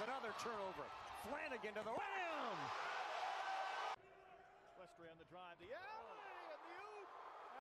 another turnover. Flanagan to the rim. Westry on the drive. The